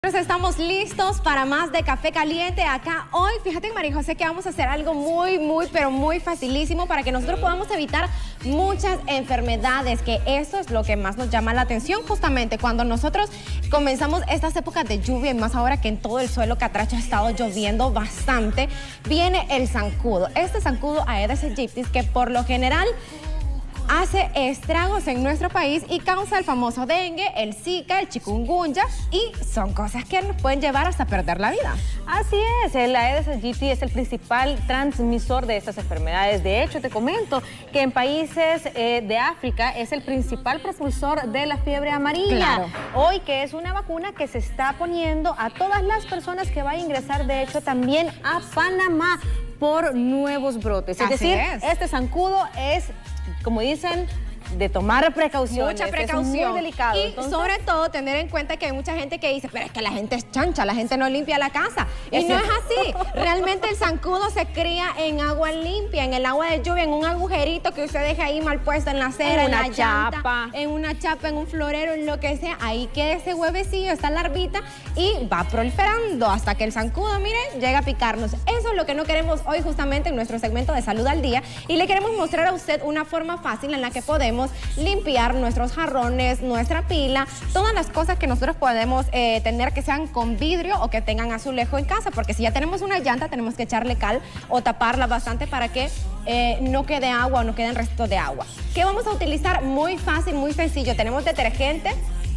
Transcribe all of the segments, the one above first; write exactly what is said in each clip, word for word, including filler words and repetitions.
Estamos listos para más de Café Caliente acá hoy. Fíjate, María José, que vamos a hacer algo muy, muy, pero muy facilísimo para que nosotros podamos evitar muchas enfermedades, que eso es lo que más nos llama la atención justamente cuando nosotros comenzamos estas épocas de lluvia y más ahora que en todo el suelo catracho ha estado lloviendo bastante. Viene el zancudo, este zancudo Aedes aegypti, que por lo general hace estragos en nuestro país y causa el famoso dengue, el zika, el chikungunya, y son cosas que nos pueden llevar hasta perder la vida. Así es, el Aedes aegypti es el principal transmisor de estas enfermedades. De hecho, te comento que en países eh, de África es el principal propulsor de la fiebre amarilla. Claro. Hoy, que es una vacuna que se está poniendo a todas las personas que van a ingresar, de hecho, también a Panamá por nuevos brotes. Es Así decir, es. este zancudo es, como dicen, de tomar precauciones. Mucha precaución. Es muy delicado. Y Entonces, sobre todo tener en cuenta que hay mucha gente que dice, pero es que la gente es chancha, la gente no limpia la casa. Y Es no es cierto. así. Realmente el zancudo se cría en agua limpia, en el agua de lluvia, en un agujerito que usted deje ahí mal puesto en la acera, En en, una la llanta, chapa. en una chapa, en un florero, en lo que sea. Ahí queda ese huevecillo, esta larvita, y va proliferando hasta que el zancudo, mire, llega a picarnos. Eso es lo que no queremos hoy justamente en nuestro segmento de Salud al Día. Y le queremos mostrar a usted una forma fácil en la que podemos limpiar nuestros jarrones, nuestra pila, todas las cosas que nosotros podemos eh, tener que sean con vidrio o que tengan azulejo en casa, porque si ya tenemos una llanta tenemos que echarle cal o taparla bastante para que eh, no quede agua o no queden restos de agua. ¿Qué vamos a utilizar? Muy fácil, muy sencillo. Tenemos detergente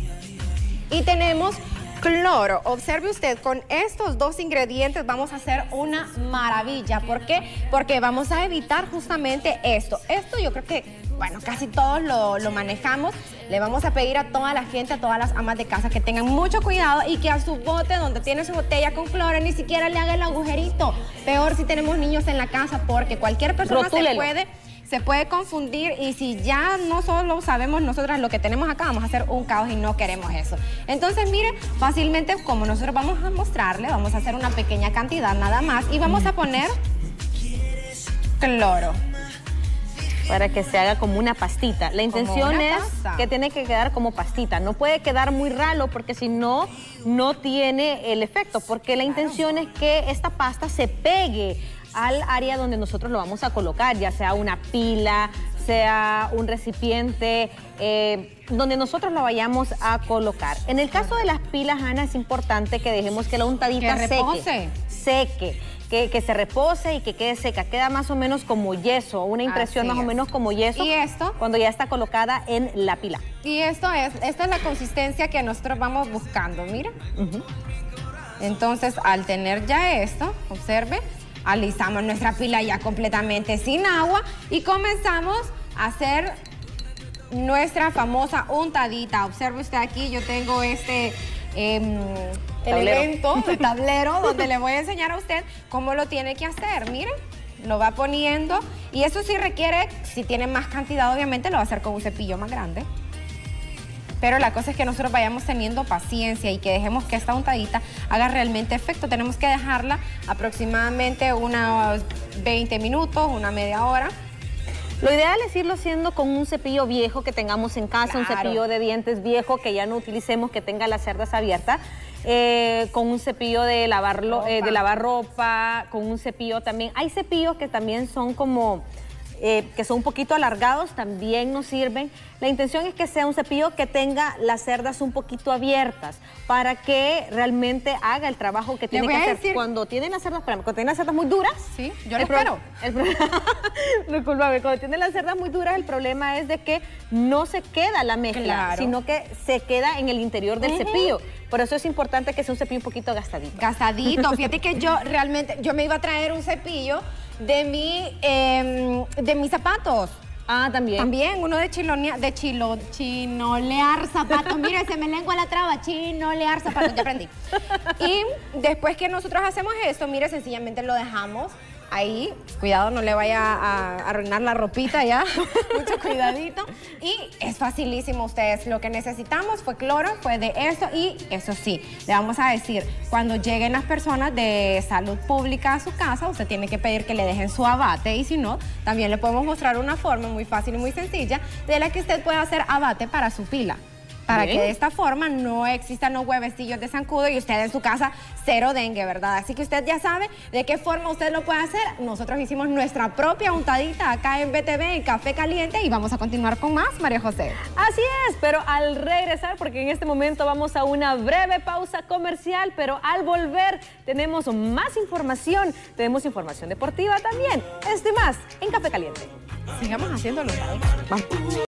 y tenemos cloro. Observe usted, con estos dos ingredientes vamos a hacer una maravilla. ¿Por qué? Porque vamos a evitar justamente esto. Esto yo creo que, bueno, casi todos lo, lo manejamos. Le vamos a pedir a toda la gente, a todas las amas de casa, que tengan mucho cuidado y que a su bote donde tiene su botella con cloro ni siquiera le haga el agujerito. Peor si tenemos niños en la casa, porque cualquier persona Rotúlelo. se puede... se puede confundir, y si ya no solo sabemos nosotras lo que tenemos acá, vamos a hacer un caos y no queremos eso. Entonces, mire, fácilmente, como nosotros vamos a mostrarle, vamos a hacer una pequeña cantidad nada más y vamos a poner cloro. Para que se haga como una pastita. La intención una es pasta. que tiene que quedar como pastita. No puede quedar muy ralo porque si no, no tiene el efecto. Porque la intención es que esta pasta se pegue al área donde nosotros lo vamos a colocar, ya sea una pila, sea un recipiente, eh, donde nosotros lo vayamos a colocar. En el caso de las pilas, Ana, es importante que dejemos que la untadita Que repose. seque. Seque. Que, que se repose y que quede seca. Queda más o menos como yeso, una impresión Así más o es. menos como yeso. ¿Y esto? Cuando ya está colocada en la pila. Y esto es, esta es la consistencia que nosotros vamos buscando, mira. Uh-huh. Entonces, al tener ya esto, observe, alisamos nuestra pila ya completamente sin agua y comenzamos a hacer nuestra famosa untadita. Observe usted aquí, yo tengo este eh, elemento de tablero donde le voy a enseñar a usted cómo lo tiene que hacer. Miren, lo va poniendo, y eso sí requiere, si tiene más cantidad obviamente lo va a hacer con un cepillo más grande. Pero la cosa es que nosotros vayamos teniendo paciencia y que dejemos que esta untadita haga realmente efecto. Tenemos que dejarla aproximadamente unos veinte minutos, una media hora. Lo ideal es irlo haciendo con un cepillo viejo que tengamos en casa, Claro. un cepillo de dientes viejo que ya no utilicemos, que tenga las cerdas abiertas, eh, con un cepillo de, lavarlo, eh, de lavar ropa, con un cepillo también. Hay cepillos que también son como... Eh, que son un poquito alargados, también nos sirven. La intención es que sea un cepillo que tenga las cerdas un poquito abiertas para que realmente haga el trabajo que tiene voy que a hacer. decir- Cuando tienen las cerdas, espérame, cuando tienen las cerdas muy duras, Sí, yo lo el pro- espero. el pro- Discúlpame, cuando tienen las cerdas muy duras, el problema es de que no se queda la mezcla, Claro. sino que se queda en el interior del Ujú. cepillo. Por eso es importante que sea un cepillo un poquito gastadito. Gastadito. Fíjate que yo realmente, yo me iba a traer un cepillo de mi, eh, de mis zapatos. Ah, también. También uno de chilonea, de chilo, chinolear zapatos. Mire, se me lengua la traba, chinolear zapatos, ya aprendí. Y después que nosotros hacemos esto, mire, sencillamente lo dejamos ahí. Cuidado, no le vaya a, a arruinar la ropita ya. Mucho cuidadito. Y es facilísimo, ustedes. Lo que necesitamos fue cloro, fue de eso. Y eso sí, le vamos a decir, cuando lleguen las personas de salud pública a su casa, usted tiene que pedir que le dejen su abate. Y si no, también le podemos mostrar una forma muy fácil y muy sencilla de la que usted puede hacer abate para su pila. para Bien. que de esta forma no existan los huevecillos de zancudo y usted en su casa cero dengue, ¿verdad? Así que usted ya sabe de qué forma usted lo puede hacer. Nosotros hicimos nuestra propia untadita acá en B T V, en Café Caliente, y vamos a continuar con más, María José. Así es, pero al regresar, porque en este momento vamos a una breve pausa comercial, pero al volver tenemos más información, tenemos información deportiva también. Esto y más en Café Caliente. Sigamos haciéndolo. Vamos.